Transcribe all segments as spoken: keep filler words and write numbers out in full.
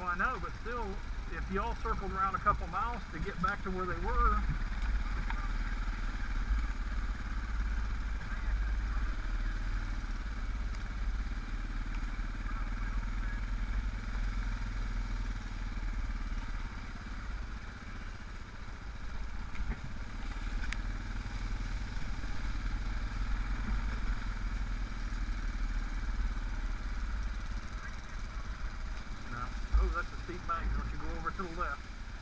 I know, but still, if y'all circled around a couple miles to get back to where they were, oh, that's a steep bank. Don't you go over to the left.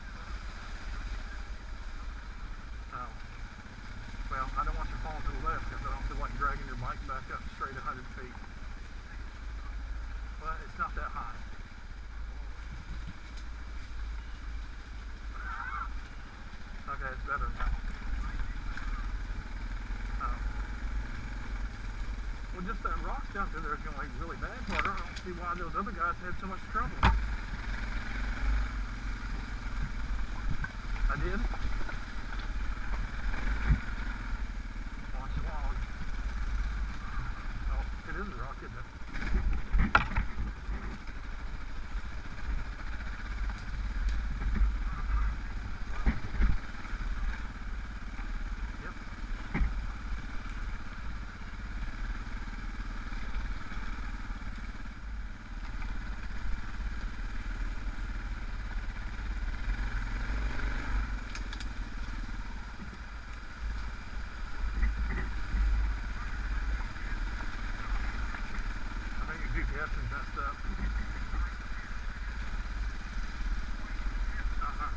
Oh. Well, I don't want you falling to the left because I don't feel like dragging your bike back up straight one hundred feet. Well, it's not that high. Okay, it's better now. Oh. Well, just that rock down there is going to be really bad for her. I don't see why those other guys had so much trouble. I did. Watch the log. Oh, it is a rock, isn't it? Yep. G P S is messed up. Uh-huh.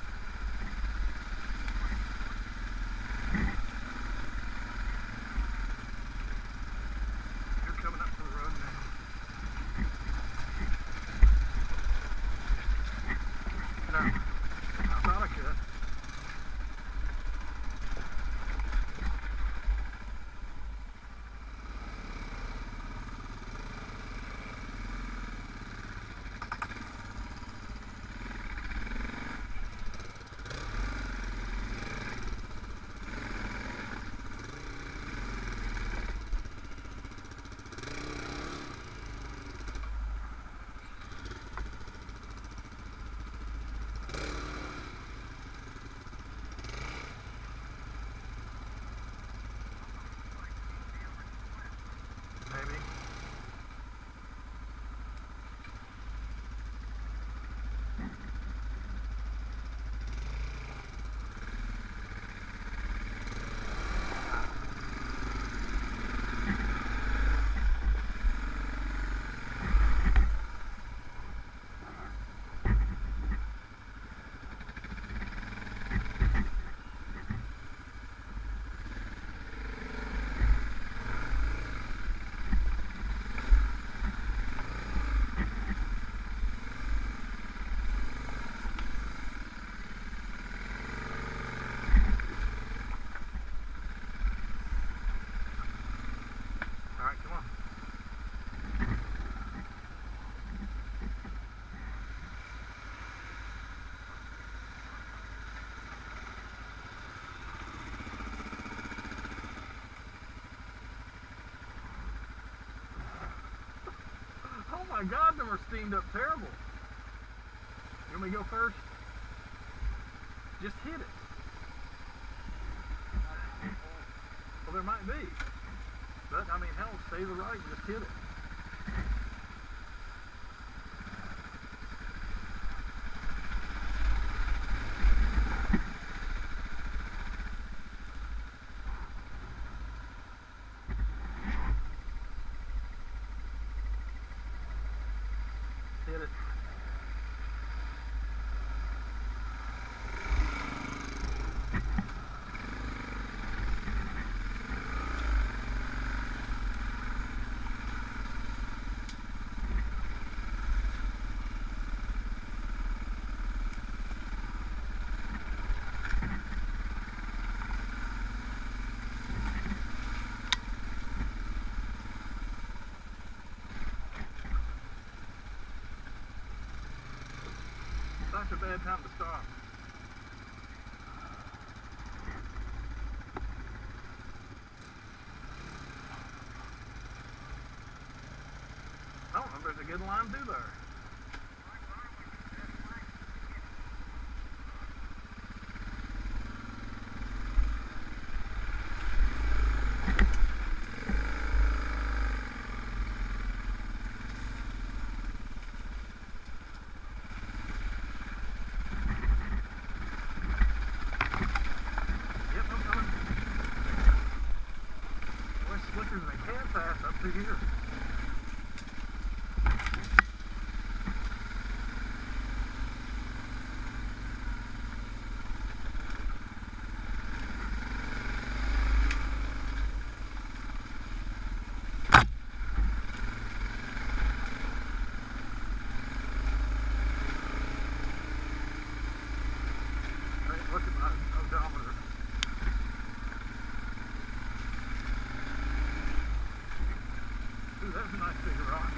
You're coming up to the road now. No, I thought I could. Maybe. Alright, come on. Oh my God, them are steamed up terrible. You want me to go first? Just hit it. Well, there might be. But, I mean, hell, stay the right and just hit it. Hit it. Such a bad time to stop. I don't know if there's a good line through there. through here. Look at my odometer. Ooh, that's a nice big rock.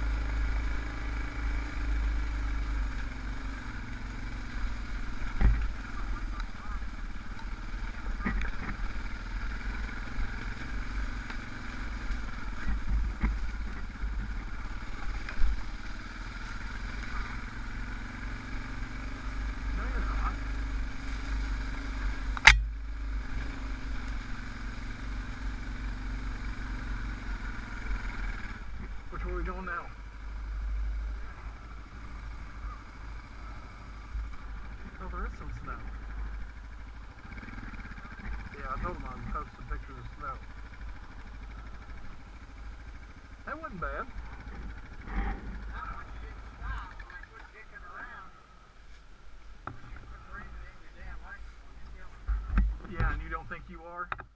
No, you're not. Which way are we going now? Oh, there is some snow. Yeah, I told him I'd post some pictures of snow. That wasn't bad. Yeah, and you don't think you are?